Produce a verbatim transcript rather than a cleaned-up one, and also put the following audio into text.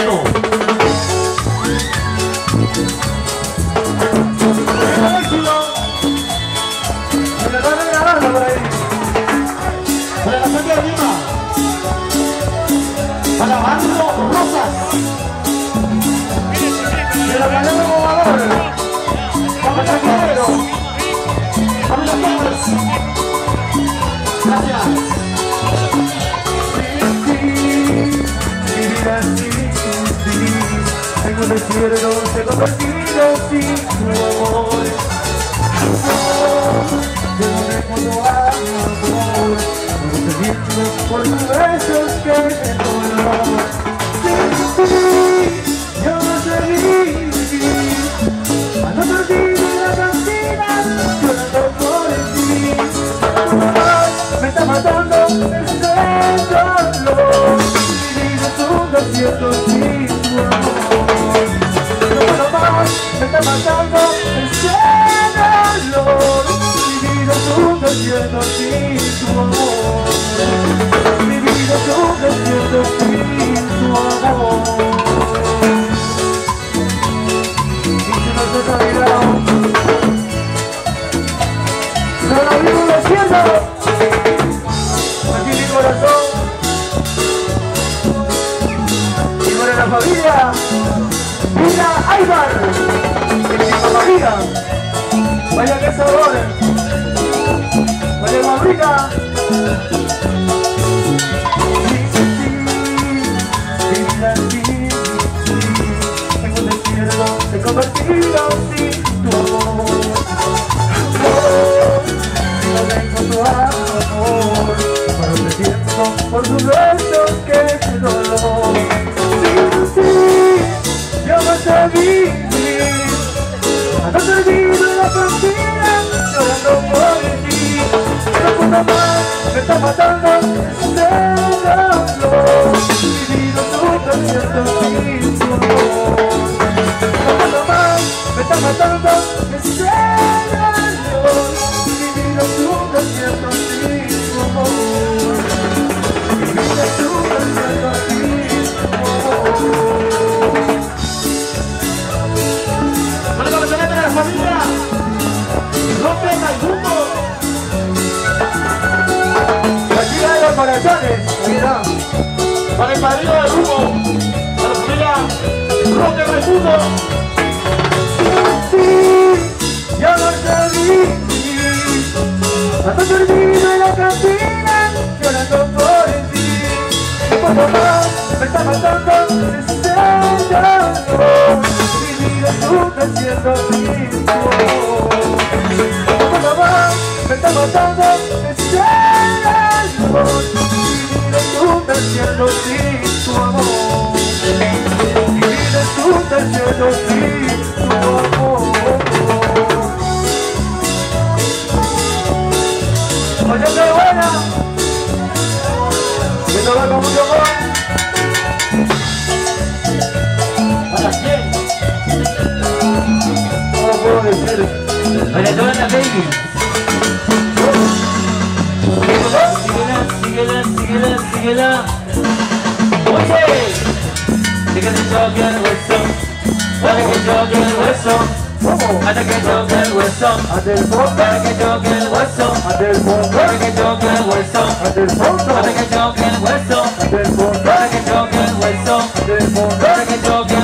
Mano. Para la gente de Lima, para Barrio Rosas, de la Granada Bobador, para el Taquero, para los Pobres. Gracias. Vivir así, vivir en un desierto se ha convertido sin tu amor. De donde puedo amor, por tus besos que me dolor. Sin ti, yo no sé vivir. Ando perdido en la cantina, llorando por ti. Me está matando este dolor. Mi vida es un desierto sin tu amor. No puedo más, me está matando este dolor. Mi vida es un desierto sin tu amor. Mi vida es un desierto sin tu amor. Y si no se te olvidó, solo vivo un desierto. Aquí mi corazón. Y por la familia, Mira Aybar, de mi familia. Vaya que sabor. Vaya más rica. Se convertido sin tu amor. No tengo tu amor, pero te siento por tus besos que te dolor. Sin ti, yo no sé vivir. Ando perdido en la cantina, llorando por ti. No puedo más, me está matando este dolor. Mi vida es un desierto sin tu amor. Me está matando este dolor. Mi vida es un desierto sin tu amor. Mi vida es un desierto sin tu amor. Para la persona de la familia, rompe el mundo. La chica de los corazones, mira. Para el padrino del humo, para la familia, rompe el mundo. Yo no sé vivir. Ando perdido en la cantina, llorando por ti. No puedo más, me está matando este dolor. Mi vida es un desierto sin tu amor. No puedo más, me está matando este dolor. Mi vida es un desierto sin tu amor. Mi vida es un desierto sin tu amor. Oye, qué buena, que toca con mucho amor. ¿Para quién? No lo puedo decir. Oye, toca la baby. Síguela, síguela, síguela, síguela. Oye, síguela, toque el hueso. Para que toque el hueso. Hasta que toque el hueso, hasta el fondo, hasta que toque el hueso, hasta el fondo, hasta que toque el hueso, hasta el fondo, hasta que toque el hueso, hasta el fondo, hasta que toque el hueso, hasta el fondo, hasta que toque